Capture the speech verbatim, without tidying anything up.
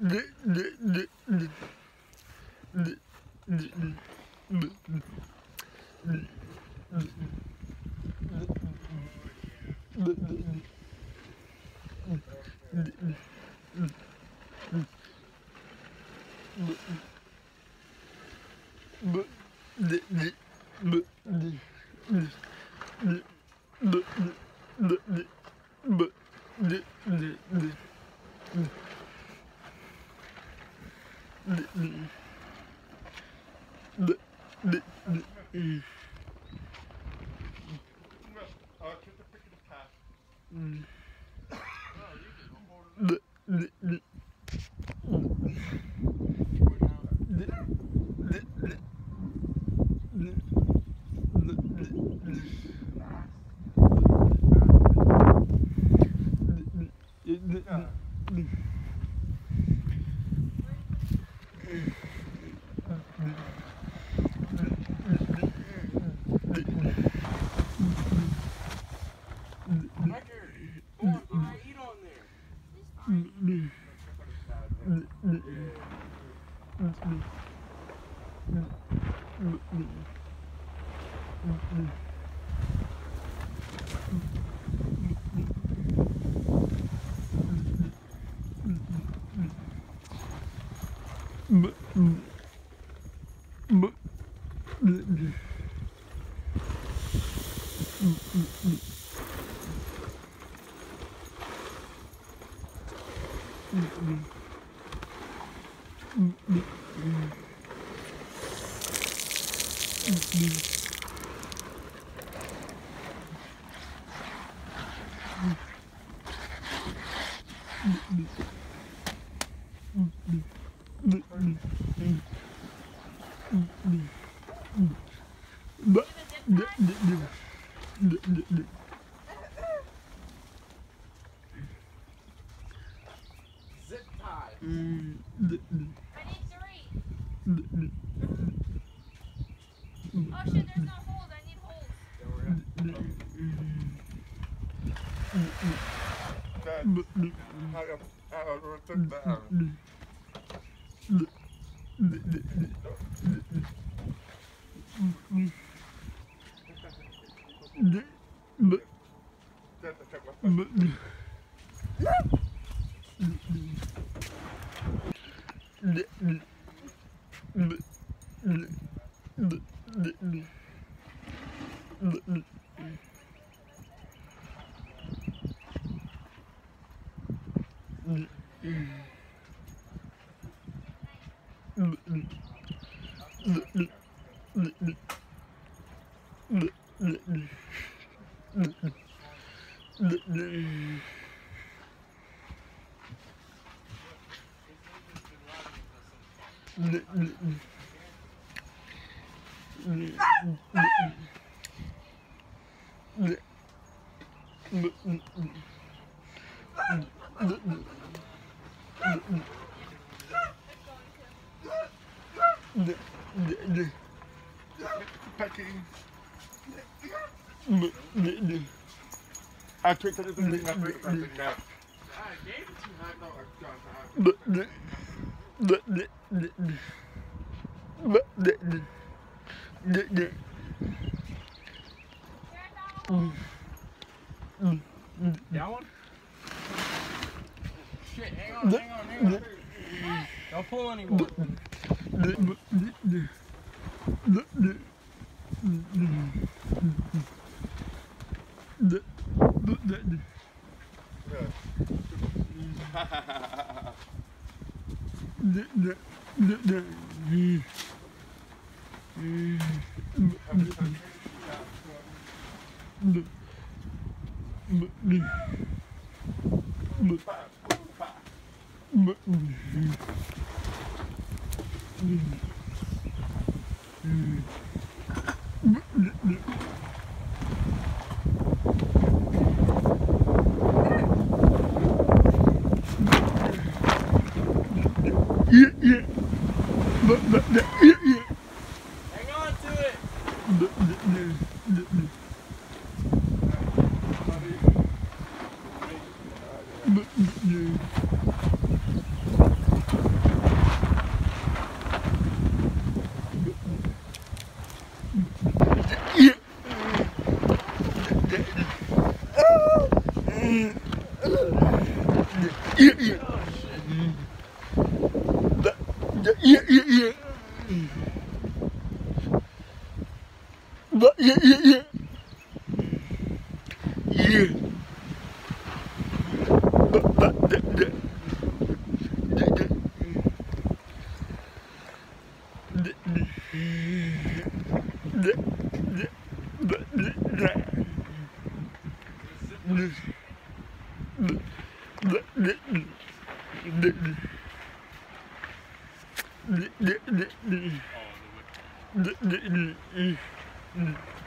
Zip tie. I need three. Oh shit, there's no holes. I need holes. That, I, I, I took that out. That's the check my packing. I took it to the thing. I took it down. I gave it to you. I know I got That one? Shit, hang on, hang on, hang on. Don't pull anymore. Yeah, yeah. But, but, yeah, yeah. Hang on to it. But, but, yeah, yeah, yeah. But, but, yeah. Oh, the